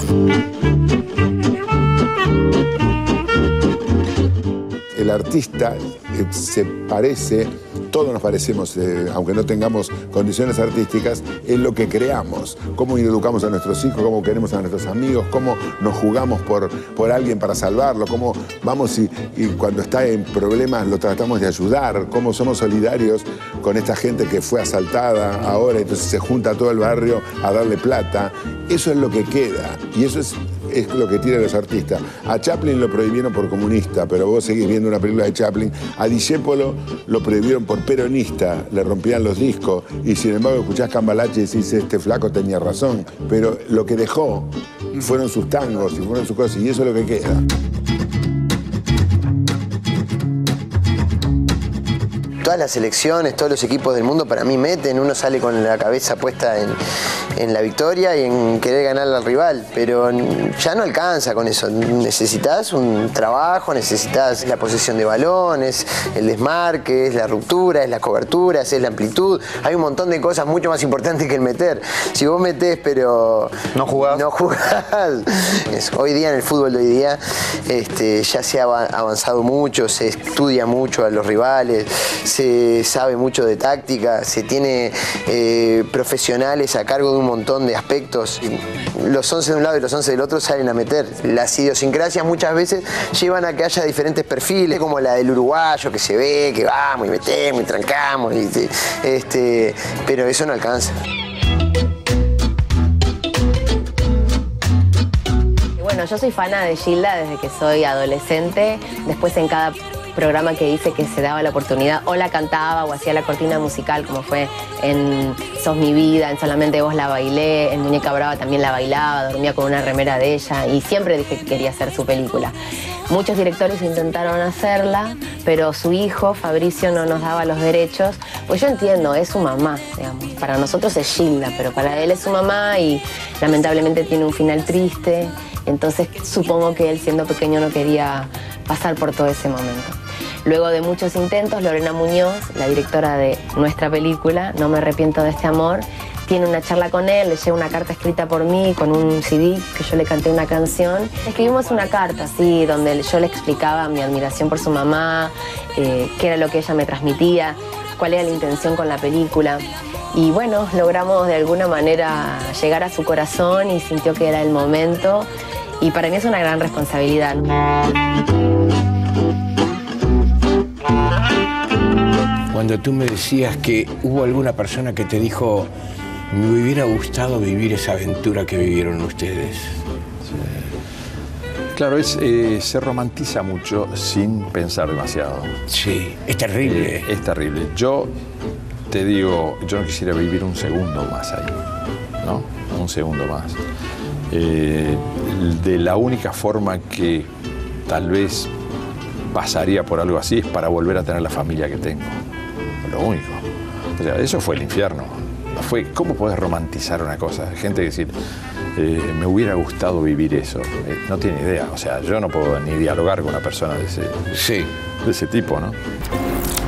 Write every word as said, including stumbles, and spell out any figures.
El artista eh, se parece, todos nos parecemos, eh, aunque no tengamos condiciones artísticas, en lo que creamos. Cómo educamos a nuestros hijos, cómo queremos a nuestros amigos, cómo nos jugamos por, por alguien para salvarlo, cómo vamos y, y cuando está en problemas lo tratamos de ayudar, cómo somos solidarios con esta gente que fue asaltada ahora, entonces se junta todo el barrio a darle plata. Eso es lo que queda y eso es... es lo que tiran los artistas. A Chaplin lo prohibieron por comunista, pero vos seguís viendo una película de Chaplin. A Discépolo lo prohibieron por peronista, le rompían los discos. Y sin embargo escuchás Cambalache y decís, este flaco tenía razón. Pero lo que dejó fueron sus tangos y fueron sus cosas, y eso es lo que queda. Todas las selecciones, todos los equipos del mundo para mí meten, uno sale con la cabeza puesta en, en la victoria y en querer ganarle al rival, pero ya no alcanza con eso. Necesitas un trabajo, necesitas la posesión de balones, el desmarque, es la ruptura, es las coberturas, es la amplitud. Hay un montón de cosas mucho más importantes que el meter. Si vos metés pero no jugás, no jugás. Es, hoy día en el fútbol de hoy día este, ya se ha avanzado mucho, se estudia mucho a los rivales, se sabe mucho de táctica, se tiene eh, profesionales a cargo de un montón de aspectos. Los once de un lado y los once del otro salen a meter. Las idiosincrasias muchas veces llevan a que haya diferentes perfiles, como la del uruguayo, que se ve, que vamos y metemos y trancamos, y, este, pero eso no alcanza. Bueno, yo soy fana de Gilda desde que soy adolescente. Después en cada programa que hice que se daba la oportunidad, o la cantaba o hacía la cortina musical, como fue en Sos mi vida, en Solamente vos la bailé, en Muñeca Brava también la bailaba, dormía con una remera de ella y siempre dije que quería hacer su película. Muchos directores intentaron hacerla, pero su hijo, Fabricio, no nos daba los derechos. Pues yo entiendo, es su mamá, digamos. Para nosotros es Gilda, pero para él es su mamá y lamentablemente tiene un final triste. Entonces supongo que él, siendo pequeño, no quería pasar por todo ese momento. Luego de muchos intentos, Lorena Muñoz, la directora de nuestra película, No me arrepiento de este amor, tiene una charla con él, le llega una carta escrita por mí con un C D que yo le canté una canción. Escribimos una carta, así, donde yo le explicaba mi admiración por su mamá, eh, qué era lo que ella me transmitía, cuál era la intención con la película. Y bueno, logramos de alguna manera llegar a su corazón y sintió que era el momento. Y para mí es una gran responsabilidad. Cuando tú me decías que hubo alguna persona que te dijo, me hubiera gustado vivir esa aventura que vivieron ustedes. Sí. Claro, es, eh, se romantiza mucho sin pensar demasiado. Sí, es terrible. Eh, es terrible. Yo te digo, yo no quisiera vivir un segundo más ahí, ¿no? Un segundo más. Eh, de la única forma que tal vez pasaría por algo así es para volver a tener la familia que tengo. Lo único. O sea, eso fue el infierno. No fue, ¿cómo podés romantizar una cosa? Gente que decir, eh, me hubiera gustado vivir eso. Eh, no tiene idea. O sea, yo no puedo ni dialogar con una persona de ese, sí. de ese tipo, ¿no?